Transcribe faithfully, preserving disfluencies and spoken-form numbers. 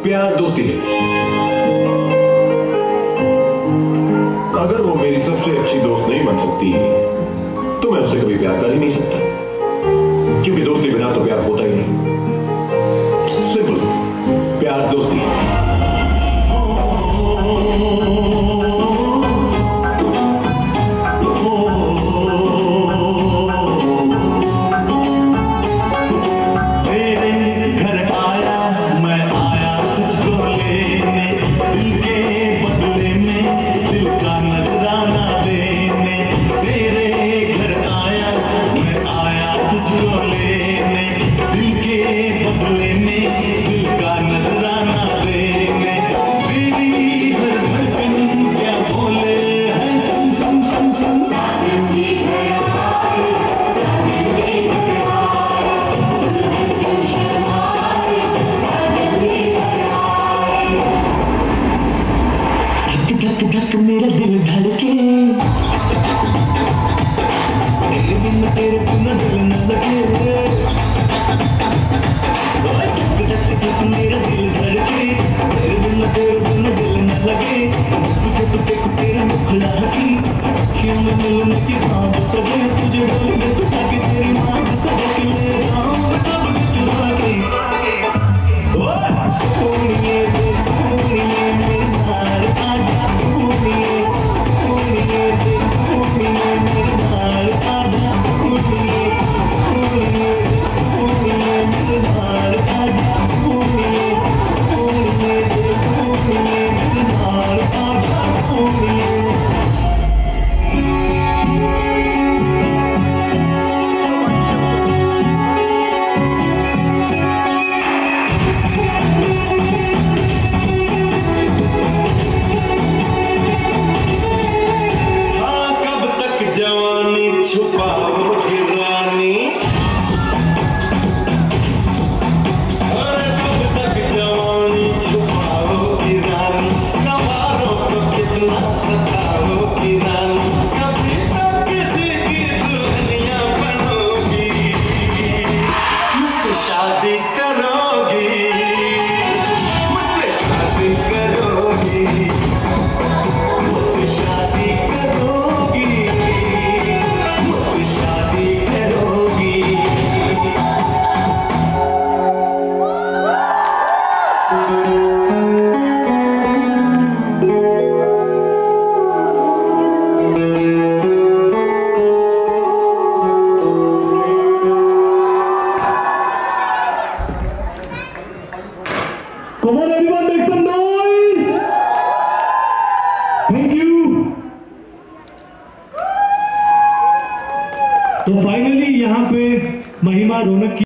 प्यार दोस्ती है। अगर वो मेरी सबसे अच्छी दोस्त नहीं बन सकती तो मैं उससे कभी प्यार कर ही नहीं सकता, क्योंकि दोस्ती बिना तो प्यार होता ही नहीं। सिंपल, प्यार दोस्ती है। धक मेरा दिल धड़के, तेरे बिन तेरे बिन दिल न लगे। धक धक धक मेरा दिल धड़के, तेरे बिन तेरे बिन दिल न लगे। जब देखो तेरा मुखड़ा हंसी, अखियों में मिलने की ख्वाब सजे। तुझे ढूंढ में तुझा के तेरी मांग सजे के ले जाऊं सब चुरा के। सोनिए सोनिए मेरे नाल आजा, सोनिए सोनिए सोनिए मेरे नाल आजा, सोनिए सोनिए सोनिए मेरे नाल आजा, सोनिए सोनिए सोनिए मेरे नाल आजा, सोनिए। शादी करोगी मुझसे, शादी करोगी मुझसे, शादी करोगी मुझसे, शादी करोगी। Come on everyone, make some noise. Thank you. तो फाइनली यहाँ पे महिमा रौनक की